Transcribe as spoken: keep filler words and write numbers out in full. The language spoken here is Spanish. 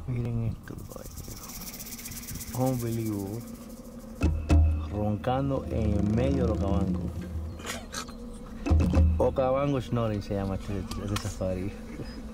Miren esto, unbelievable. Roncando en el medio de los cabangos. O cabango snoring se llama este, este safari.